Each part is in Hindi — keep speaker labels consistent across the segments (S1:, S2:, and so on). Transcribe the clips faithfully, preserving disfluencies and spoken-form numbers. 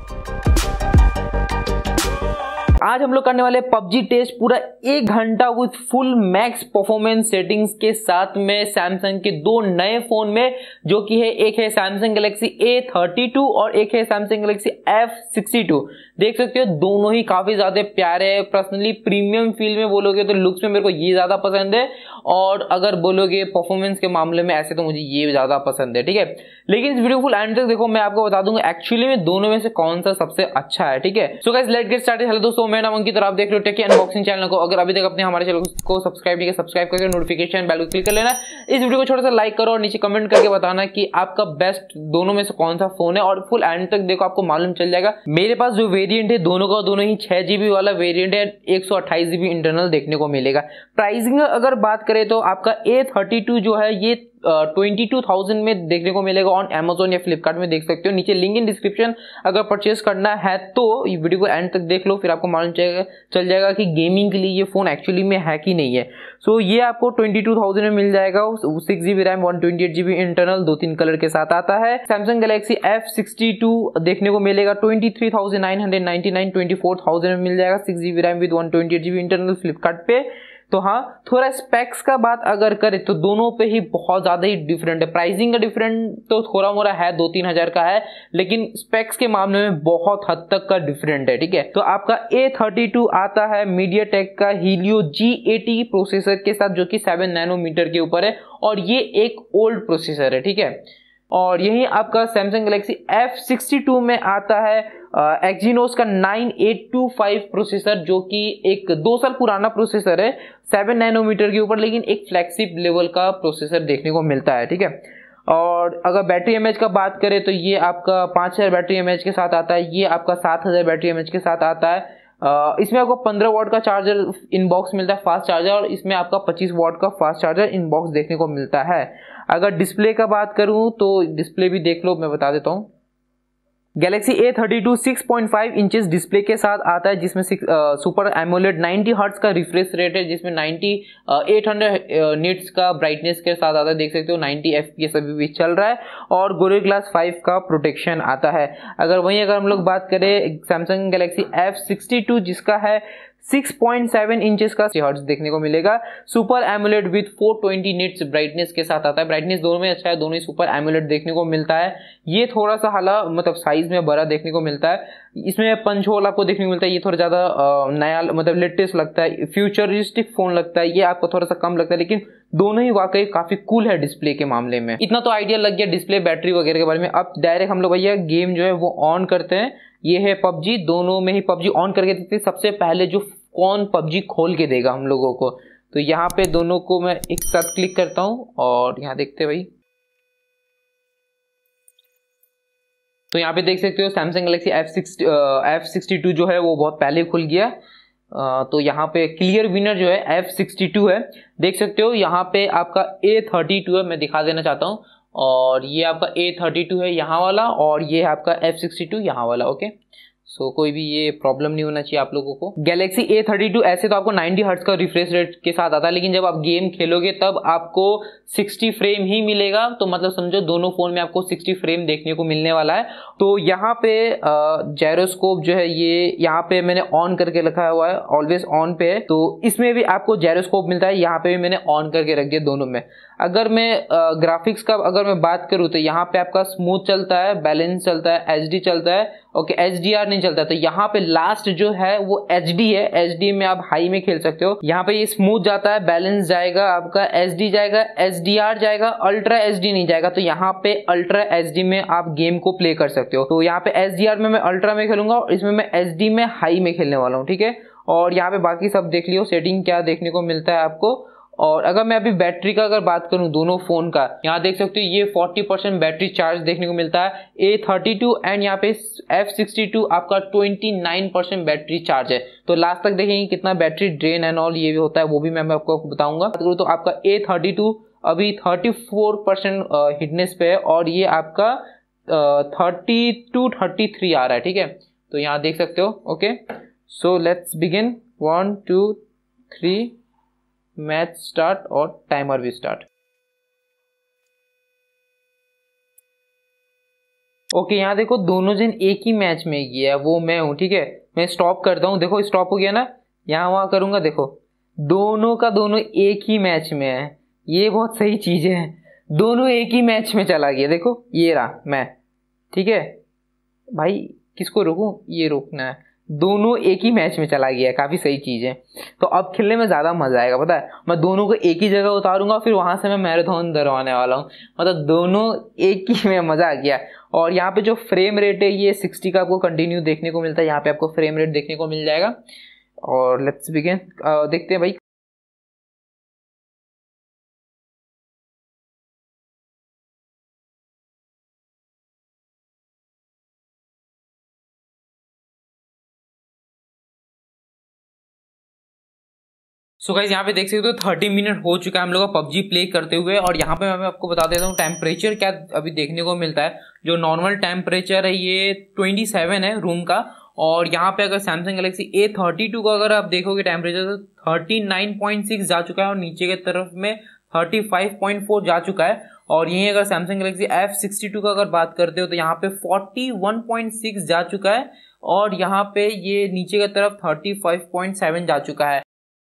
S1: आज हम लोग करने वाले पबजी टेस्ट पूरा एक घंटा with full max performance settings के साथ में सैमसंग के दो नए फोन में, जो कि है एक है Samsung Galaxy A thirty two और एक है Samsung Galaxy F sixty two. देख सकते हो दोनों ही काफी ज्यादा प्यारे हैं। पर्सनली प्रीमियम फील में बोलोगे तो लुक्स में मेरे को ये ज्यादा पसंद है, और अगर बोलोगे परफॉर्मेंस के मामले में ऐसे तो मुझे ये ज्यादा पसंद है। ठीक है, लेकिन इस वीडियो फुल एंड तक देखो, मैं आपको बता दूंगा एक्चुअली में दोनों में से कौन सा सबसे अच्छा है। ठीक है, so guys let's get started. Hello दोस्तों, मैं नाम अंकित और आप देख रहे हो टेक अनबॉक्सिंग चैनल को। अगर अभी तक अपने हमारे चैनल को सब्सक्राइब नहीं किया, सब्सक्राइब करके नोटिफिकेशन बेल को क्लिक कर लेना। इस वीडियो को छोटा सा लाइक करो और नीचे कमेंट करके बताना कि आपका बेस्ट दोनों में से कौन सा फोन है, और फुल एंड तक देखो आपको मालूम चल जाएगा। मेरे पास जो वेरिएंट है दोनों का दोनों ही छह जीबी वाला वेरिएंट है, एक सौ अट्ठाईस जीबी इंटरनल देखने को मिलेगा। प्राइसिंग अगर बात करें तो आपका ए थर्टी टू जो है ये ट्वेंटी टू थाउजेंड में देखने को मिलेगा ऑन अमेजोन या फ्लिपकार्ट में, देख सकते हो। नीचे लिंक इन डिस्क्रिप्शन, अगर परचेस करना है तो ये वीडियो को एंड तक देख लो, फिर आपको मालूम चल जाएगा कि गेमिंग के लिए ये फोन एक्चुअली में है कि नहीं है। सो so, ये आपको ट्वेंटी टू थाउजेंड में मिल जाएगा। Six GB RAM, one twenty eight GB internal, दो तीन कलर के साथ आता है। Samsung Galaxy F sixty two देखने को मिलेगा twenty three thousand nine hundred ninety nine, twenty four thousand में मिल जाएगा। Six GB RAM with one twenty eight GB internal Flipkart पे। तो हाँ, थोड़ा स्पेक्स का बात अगर करें तो दोनों पे ही बहुत ज्यादा ही डिफरेंट है। प्राइसिंग का डिफरेंट तो थोड़ा मोड़ा है, दो तीन हजार का है, लेकिन स्पेक्स के मामले में बहुत हद तक का डिफरेंट है। ठीक है, तो आपका ए थर्टी टू आता है मीडियाटेक का हीलियो जी एटी प्रोसेसर के साथ, जो कि सेवन नैनोमीटर के ऊपर है, और ये एक ओल्ड प्रोसेसर है। ठीक है, और यही आपका Samsung Galaxy F sixty two में आता है एक्जीनोस का nine eight two five processor, जो कि एक दो साल पुराना प्रोसेसर है, सेवन नैनोमीटर के ऊपर, लेकिन एक फ्लैगशिप लेवल का प्रोसेसर देखने को मिलता है। ठीक है, और अगर बैटरी एमएच का बात करें तो ये आपका पाँच हजार बैटरी एमएच के साथ आता है, ये आपका सात हजार बैटरी एमएच के साथ आता है। Uh, इसमें आपको पंद्रह वॉट का चार्जर इनबॉक्स मिलता है, फास्ट चार्जर, और इसमें आपका पच्चीस वॉट का फास्ट चार्जर इनबॉक्स देखने को मिलता है। अगर डिस्प्ले का बात करूं तो डिस्प्ले भी देख लो, मैं बता देता हूं। Galaxy A thirty two six point five inches display के साथ आता है, जिसमें सुपर एमोलेड नाइंटी हर्ट्ज का रिफ्रेश रेट है, जिसमें नाइंटी एट हंड्रेड निट्स का ब्राइटनेस के साथ आता है, देख सकते हो। नाइंटी एफपीएस अभी भी चल रहा है, और गोरिल्ला ग्लास फाइव का प्रोटेक्शन आता है। अगर वहीं अगर हम लोग बात करें Samsung Galaxy F sixty two, जिसका है सिक्स पॉइंट सेवन इंचेस का हर्ट्ज देखने को मिलेगा, super AMOLED with four twenty nits brightness के साथ आता है। ब्राइटनेस दोनों में अच्छा है, दोनों ही सुपर एमोलेड देखने को मिलता है। ये थोड़ा सा हाला मतलब साइज में बड़ा देखने को मिलता है। इसमें पंच होल आपको देखने को मिलता है, ये थोड़ा ज्यादा नया मतलब लेटेस्ट लगता है, फ्यूचरिस्टिक फोन लगता है। ये आपको थोड़ा सा कम लगता है, लेकिन दोनों ही वाकई काफी कूल है डिस्प्ले के मामले में। इतना तो आइडिया लग गया डिस्प्ले, बैटरी वगैरह के बारे में। अब डायरेक्ट हम लोग भैया गेम जो है वो ऑन करते हैं। ये है पबजी, दोनों में ही पबजी ऑन करके देखते हैं सबसे पहले जो कौन पबजी खोल के देगा हम लोगों को। तो यहाँ पे दोनों को मैं एक साथ क्लिक करता हूँ और यहाँ देखते हैं भाई। तो यहाँ पे देख सकते हो Samsung Galaxy F six F sixty two जो है वो बहुत पहले खुल गया। तो यहाँ पे क्लियर विनर जो है एफ सिक्सटी टू है, देख सकते हो। यहाँ पे आपका ए थर्टी टू है, मैं दिखा देना चाहता हूँ, और ये आपका ए थर्टी टू है यहाँ वाला, और ये है आपका एफ सिक्सटी टू यहाँ वाला। ओके, सो so, कोई भी ये प्रॉब्लम नहीं होना चाहिए आप लोगों को। गैलेक्सी ए थर्टी टू ऐसे तो आपको नाइंटी हर्ट्ज का रिफ्रेश रेट के साथ आता है, लेकिन जब आप गेम खेलोगे तब आपको सिक्सटी फ्रेम ही मिलेगा। तो मतलब समझो दोनों फोन में आपको सिक्सटी फ्रेम देखने को मिलने वाला है। तो यहाँ पे जायरोस्कोप जो है ये यहाँ पे मैंने ऑन करके रखा हुआ है, ऑलवेज ऑन पे है, तो इसमें भी आपको जायरोस्कोप मिलता है। यहाँ पे भी मैंने ऑन करके रख दिया दोनों में। अगर मैं ग्राफिक्स का अगर मैं बात करूँ तो यहाँ पे आपका स्मूथ चलता है, बैलेंस चलता है, एचडी चलता है, ओके एचडीआर नहीं चलता। तो यहाँ पे लास्ट जो है वो एचडी है, एचडी में आप हाई में खेल सकते हो। यहाँ पे ये स्मूथ जाता है, बैलेंस जाएगा आपका, एचडी जाएगा, एचडीआर जाएगा, अल्ट्रा एचडी नहीं जाएगा। तो यहाँ पे अल्ट्रा एचडी में आप गेम को प्ले कर सकते हो। तो यहाँ पे एचडीआर में मैं अल्ट्रा में खेलूंगा, और इसमें मैं एचडी में हाई में खेलने वाला हूँ। ठीक है, और यहाँ पे बाकी सब देख लियो सेटिंग क्या देखने को मिलता है आपको। और अगर मैं अभी बैटरी का अगर बात करूं दोनों फोन का, यहाँ देख सकते हो ये फोर्टी परसेंट बैटरी चार्ज देखने को मिलता है ए थर्टी टू, एंड यहाँ पे एफ सिक्सटी टू आपका twenty nine percent battery charge है। तो लास्ट तक देखेंगे कितना बैटरी ड्रेन एंड ऑल ये भी होता है, वो भी मैं आपको बताऊंगा। बात करूँ तो आपका ए थर्टी टू अभी थर्टी फोर परसेंट हिटनेस पे है, और ये आपका थर्टी टू थर्टी थ्री आ रहा है। ठीक है, तो यहाँ देख सकते हो। Okay, so let's begin, one two three, match start, और टाइमर भी स्टार्ट। ओके यहाँ देखो दोनों जन एक ही मैच में किया है, वो मैं हूँ, ठीक है। मैं स्टॉप करता हूँ, देखो स्टॉप हो गया ना, यहाँ वहाँ करूँगा, देखो दोनों का दोनों एक ही मैच में है। ये बहुत सही चीज़ है, दोनों एक ही मैच में चला गया। देखो ये रहा मैं, ठीक है भाई, किसको रोकूं, ये रोकना है, दोनों एक ही मैच में चला गया, काफ़ी सही चीज़ है। तो अब खेलने में ज़्यादा मज़ा आएगा, पता है, मैं दोनों को एक ही जगह उतारूंगा, फिर वहाँ से मैं मैराथन दरवाने वाला हूँ, मतलब दोनों एक ही में, मज़ा आ गया। और यहाँ पे जो फ्रेम रेट है ये सिक्सटी का आपको कंटिन्यू देखने को मिलता है, यहाँ पे आपको फ्रेम रेट देखने को मिल जाएगा। और लेट्स बिगिन, देखते हैं भाई। सो गाइस यहाँ पे देख सकते हो थर्टी मिनट हो चुका है हम लोग का पबजी प्ले करते हुए। और यहाँ पे मैं आपको बता देता हूँ टेम्परेचर क्या अभी देखने को मिलता है। जो नॉर्मल टेम्परेचर है ये ट्वेंटी सेवन है रूम का। और यहाँ पे अगर Samsung Galaxy A thirty two का अगर आप देखोगे टेम्परेचर तो थर्टी नाइन पॉइंट सिक्स जा चुका है और नीचे की तरफ में थर्टी फाइव पॉइंट फोर जा चुका है। और यहीं अगर Samsung Galaxy F sixty two का अगर बात करते हो तो यहाँ पे फोर्टी वन पॉइंट सिक्स जा चुका है और यहाँ पे ये नीचे की तरफ थर्टी फाइव पॉइंट सेवन जा चुका है।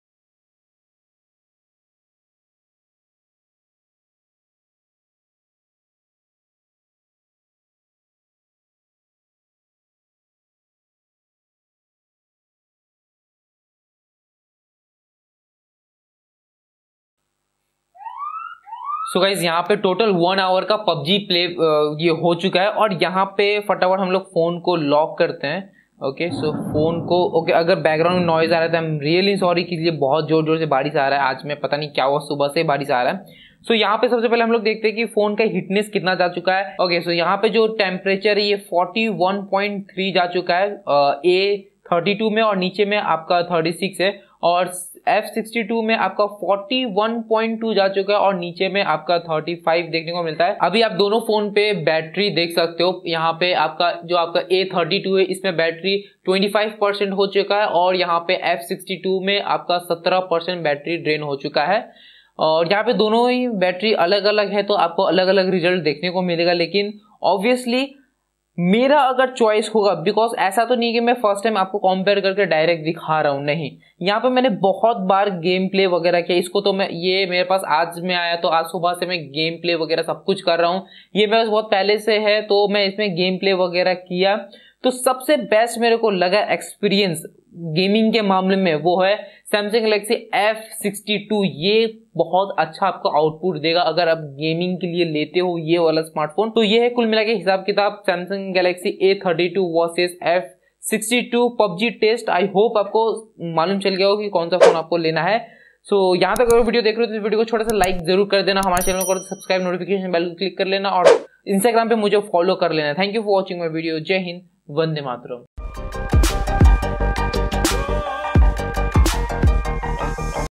S1: सो गाइज यहाँ पे टोटल वन आवर का पबजी प्ले ये हो चुका है। और यहाँ पे फटाफट हम लोग फोन को लॉक करते हैं। ओके सो फोन को ओके okay, अगर बैकग्राउंड में नॉइज आ रहा है तो आई एम रियली सॉरी कि ये बहुत जोर जोर से बारिश आ रहा है। आज में पता नहीं क्या हुआ, सुबह से बारिश आ रहा है। सो so, यहाँ पे सबसे पहले हम लोग देखते हैं कि फोन का हिटनेस कितना जा चुका है। ओके सो यहाँ पे जो टेम्परेचर है ये फोर्टी वन पॉइंट थ्री जा चुका है ए थर्टी टू में और नीचे में आपका थर्टी सिक्स है। और एफ सिक्सटी टू में आपका फोर्टी वन पॉइंट टू जा चुका है और नीचे में आपका थर्टी फाइव देखने को मिलता है। अभी आप दोनों फोन पे बैटरी देख सकते हो। यहाँ पे आपका जो आपका ए थर्टी टू है इसमें बैटरी ट्वेंटी फाइव परसेंट हो चुका है और यहाँ पे एफ सिक्सटी टू में आपका सेवनटीन परसेंट बैटरी ड्रेन हो चुका है। और यहाँ पे दोनों ही बैटरी अलग अलग है तो आपको अलग अलग रिजल्ट देखने को मिलेगा। लेकिन ऑब्वियसली मेरा अगर चॉइस होगा, बिकॉज ऐसा तो नहीं कि मैं फर्स्ट टाइम आपको कंपेयर करके डायरेक्ट दिखा रहा हूँ, नहीं, यहाँ पे मैंने बहुत बार गेम प्ले वगैरह किया। इसको तो मैं ये मेरे पास आज में आया तो आज सुबह से मैं गेम प्ले वगैरह सब कुछ कर रहा हूँ। ये मेरे पास बहुत पहले से है तो मैं इसमें गेम प्ले वगैरह किया। तो सबसे बेस्ट मेरे को लगा एक्सपीरियंस गेमिंग के मामले में वो है Samsung Galaxy F sixty two. ये बहुत अच्छा आपको आउटपुट देगा अगर आप गेमिंग के लिए लेते हो ये वाला स्मार्टफोन। तो ये है कुल मिला के हिसाब किताब Samsung Galaxy A thirty two versus F sixty two PUBG test. I hope आपको मालूम चल गया हो कि कौन सा फोन आपको लेना है। सो so, यहाँ तक अगर वीडियो देख रहे हो तो इस वीडियो को छोटा सा लाइक जरूर कर देना, हमारे चैनल को सब्सक्राइब, नोटिफिकेशन बेल को क्लिक कर लेना और इंस्टाग्राम पे मुझे फॉलो कर लेना। Thank you for watching my video. जय हिंद, वंदे मातरम।